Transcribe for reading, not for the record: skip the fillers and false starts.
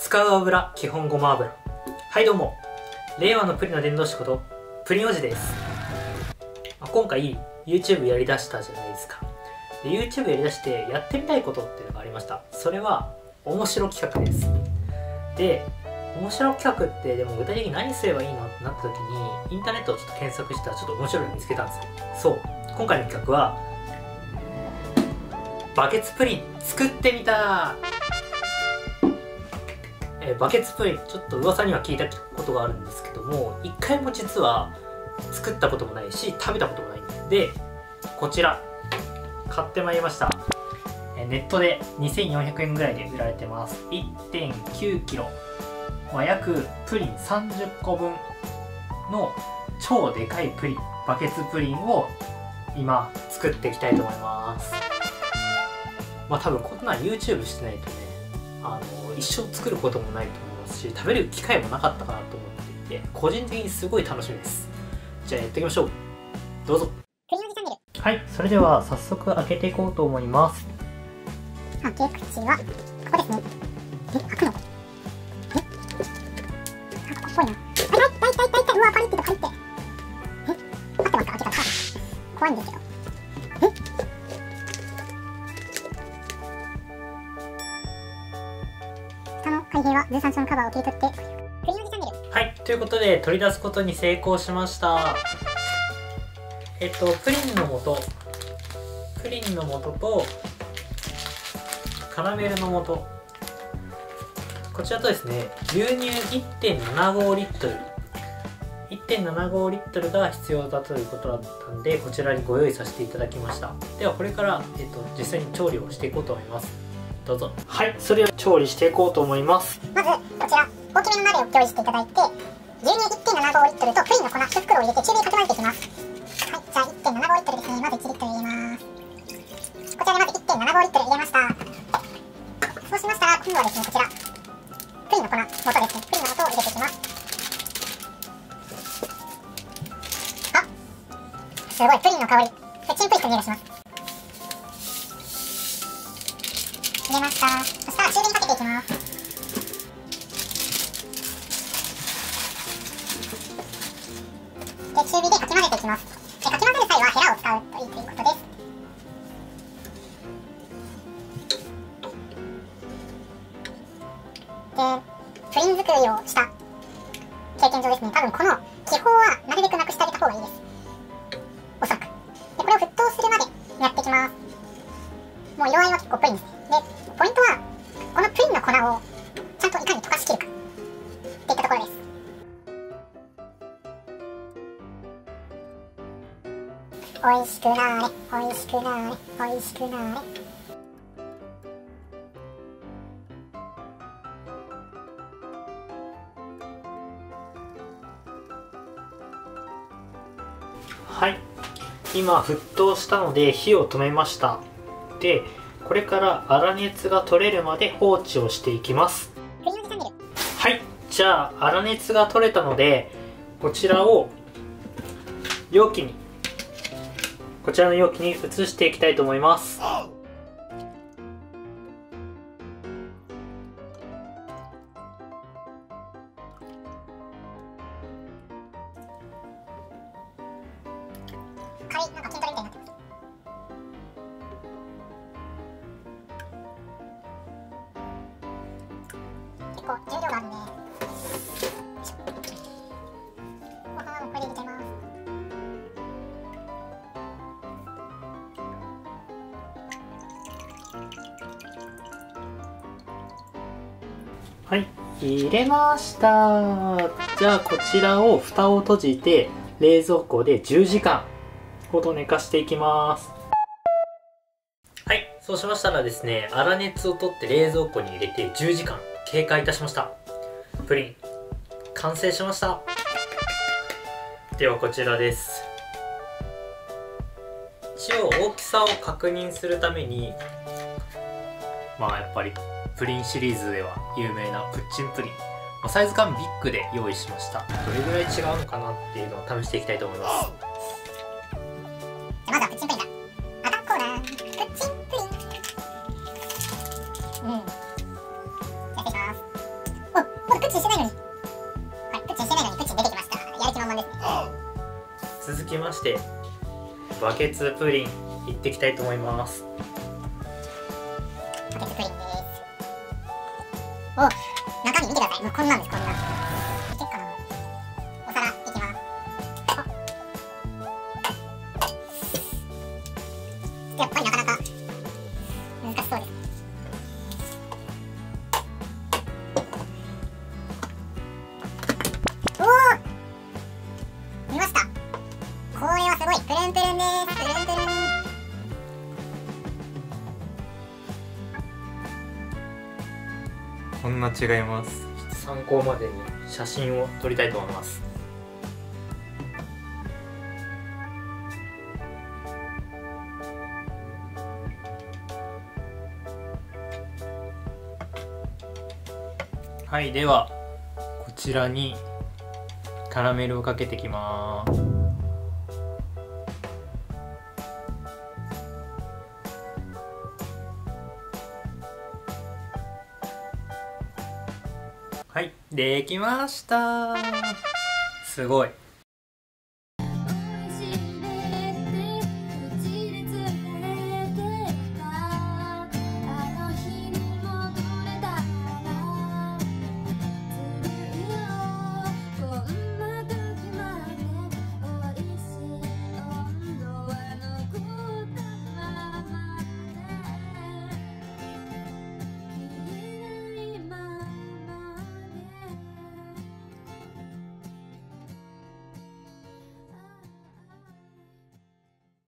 使う油、基本ごま油。はいどうも、令和のプリンの伝道師ことプリンおじです。今回 YouTube やりだしたじゃないですか。で YouTube やりだしてやってみたいことっていうのがありました。それは面白企画です。で面白企画ってでも具体的に何すればいいのってなった時にインターネットをちょっと検索したらちょっと面白いの見つけたんですよ。そう、今回の企画はバケツプリン作ってみた。バケツプリンちょっと噂には聞いたことがあるんですけども、一回も実は作ったこともないし食べたこともないんで、こちら買ってまいりました。ネットで2400円ぐらいで売られてます。 1.9 キロ、約プリン30個分の超でかいプリン、バケツプリンを今作っていきたいと思います。多分こんなん YouTube してないとね、一生作ることもないと思いますし、食べる機会もなかったかなと思っていて、個人的にすごい楽しみです。じゃあやっていきましょう。どうぞ。 プリンおじチャンネル。 はい、それでは早速開けていこうと思います。 開け口はここですね。開くの？ここっぽいな。痛い。うわ、パリってとパリって。合ってますか？開け方。怖いんですけど。蓋の開閉は13層のカバーを切り取って、プリンおじチャンネル。 はい、ということで取り出すことに成功しました。プリンの素とカラメルの素、こちらとですね、牛乳 1.75 リットル 1.75 リットルが必要だということだったんで、こちらにご用意させていただきました。ではこれから、実際に調理をしていこうと思います。どうぞ。はい、それでは調理していこうと思います。 まずこちら大きめの鍋を用意していただいて、牛乳 1.75 リットルとプリンの粉1袋を入れて中火にかけ混ぜていきます。はい、じゃあ 1.75 リットルですね。まず1リットル入れます。こちらでまず 1.75 リットル入れました。そうしましたら今度はですね、こちらプリンの粉元ですね。プリンの素を入れていきます。あ、すごいプリンの香り、チンプリンの匂いがします。入れました。そしたら中火にかけていきます。で、中火でかき混ぜていきます。で、かき混ぜる際はヘラを使うといいということです。で、プリン作りをした経験上ですね、多分この気泡はなるべくなくしてあげた方がいいです。おそらく。で、これを沸騰するまでやっていきます。もう色合いは結構プリンですね。で、ポイントはこのプリンの粉をちゃんといかに溶かしきるかっていったところです。おいしくなーれ、おいしくなーれ、おいしくなーれ。 はい、今沸騰したので火を止めました。でこれから粗熱が取れるまで放置をしていきます。はい、じゃあ粗熱が取れたのでこちらの容器に移していきたいと思います。 なんか筋トレみたいになってます。結構重量があるんで、このままこれで入れちゃいます。 はい、入れました。じゃあこちらを蓋を閉じて冷蔵庫で10時間ほど寝かしていきます。はい、そうしましたらですね、粗熱を取って冷蔵庫に入れて10時間経過いたしました。プリン完成しました。ではこちらです。一応大きさを確認するために、やっぱりプリンシリーズでは有名なプッチンプリン、サイズ感ビッグで用意しました。どれぐらい違うのかなっていうのを試していきたいと思います。 まずはプッチンプリンだ。アタッコーラープッチンプリン。やっていきます。 してバケツプリンいっていきたいと思います。 バケツプリンです。お、中身見てください。もうこんなんです。こんなんいけっかな。お皿いきます。やっぱりなかなか難しそうです。おお、見ました。これはすごい。プルンプルンです。プルンプルン。 こんな違います。 参考までに写真を撮りたいと思います。はい、ではこちらにカラメルをかけてきます。はい、できました。すごい。